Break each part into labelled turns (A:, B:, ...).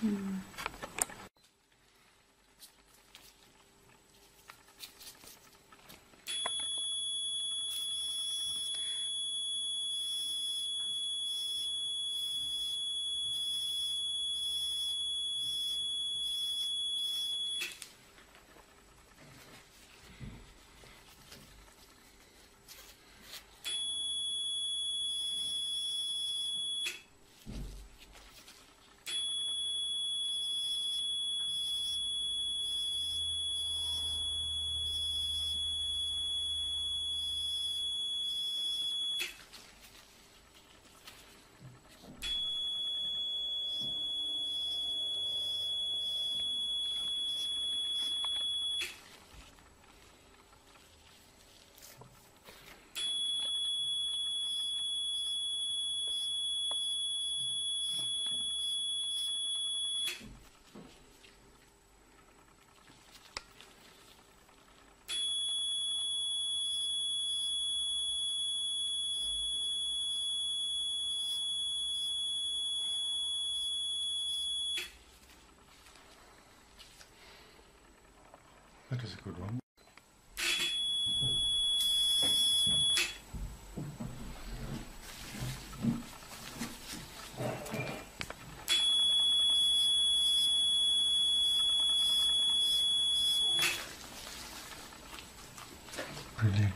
A: That is a good one. Brilliant.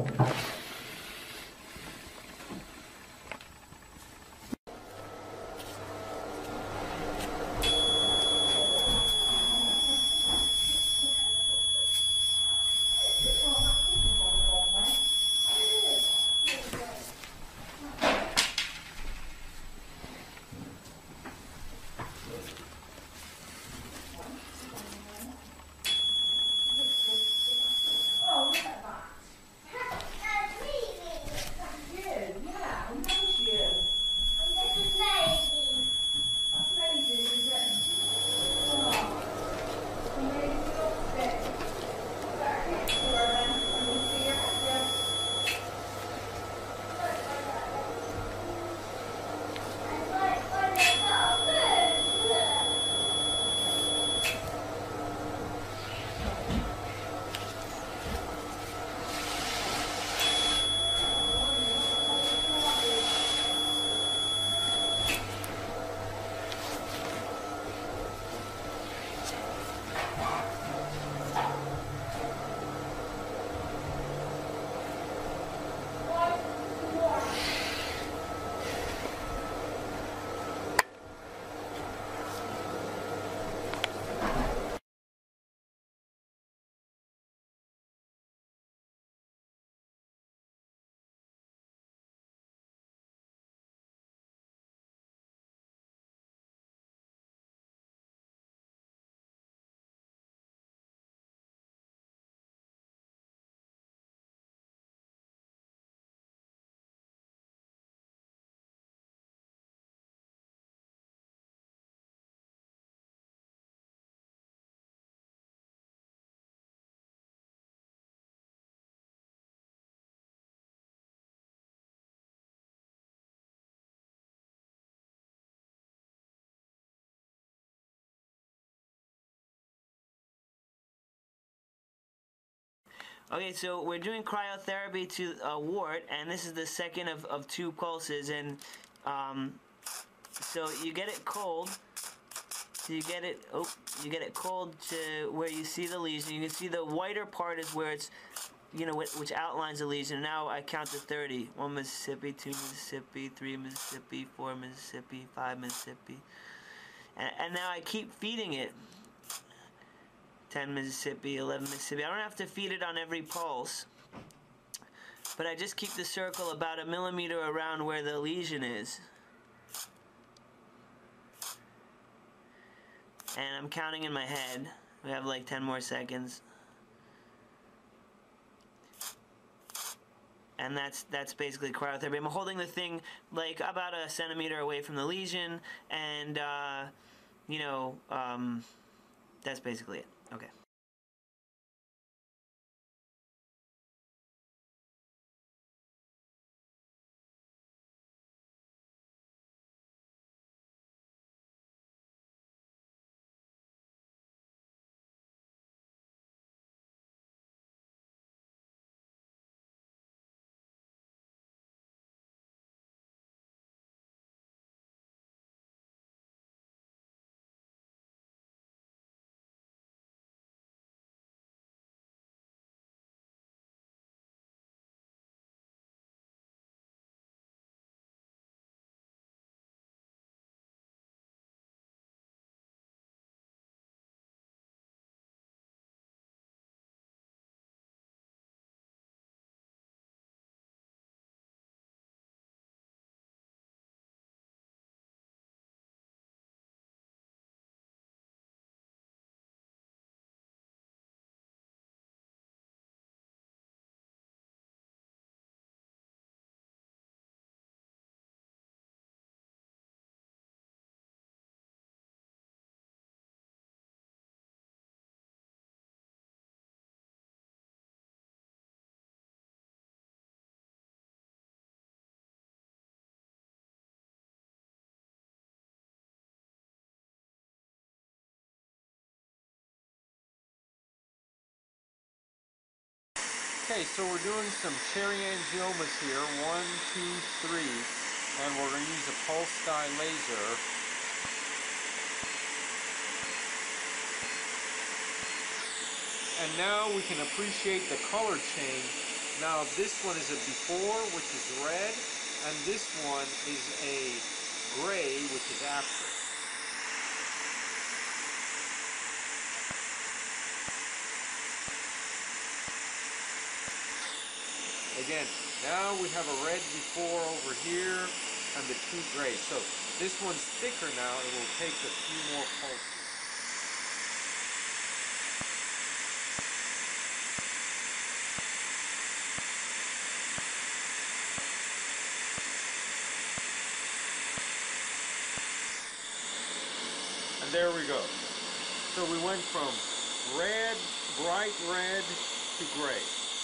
B: Okay, so we're doing cryotherapy to Wart, and this is the second of 2 pulses, and so you get it cold. So you get it cold to where you see the lesion. You can see the whiter part is where it's, you know, which outlines the lesion. Now I count to 30. 1 Mississippi, 2 Mississippi, 3 Mississippi, 4 Mississippi, 5 Mississippi, and now I keep feeding it. 10 Mississippi, 11 Mississippi. I don't have to feed it on every pulse, but I just keep the circle about 1 millimeter around where the lesion is. And I'm counting in my head. We have like 10 more seconds. And that's basically cryotherapy. I'm holding the thing like about 1 centimeter away from the lesion, and you know, that's basically it. Okay.
C: Okay, so we're doing some cherry angiomas here, 1, 2, 3, and we're going to use a pulse dye laser. And now we can appreciate the color change. Now this one is a before, which is red, and this one is a gray, which is after. Again, now we have a red before over here and the two grays. So this one's thicker now. It will take a few more pulses. And there we go. So we went from red, bright red, to gray.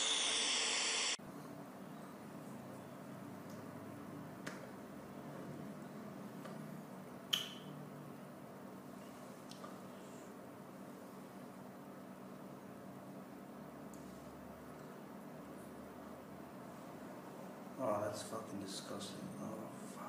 D: Oh, that's fucking disgusting. Oh, fuck.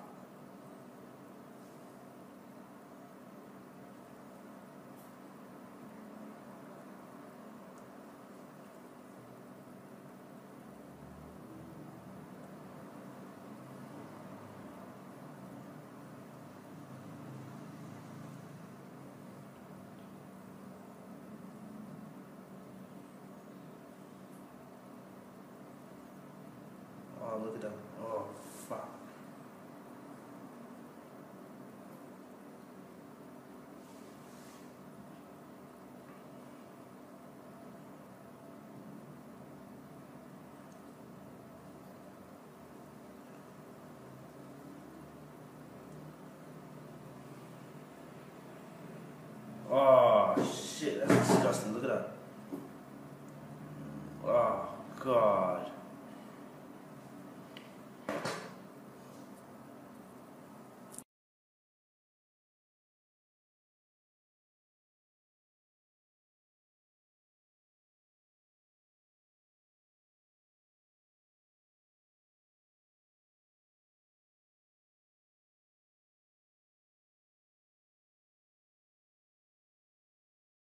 D: Oh, look at that. Oh, fuck. Oh, shit. That's disgusting. Look at that. Oh, God.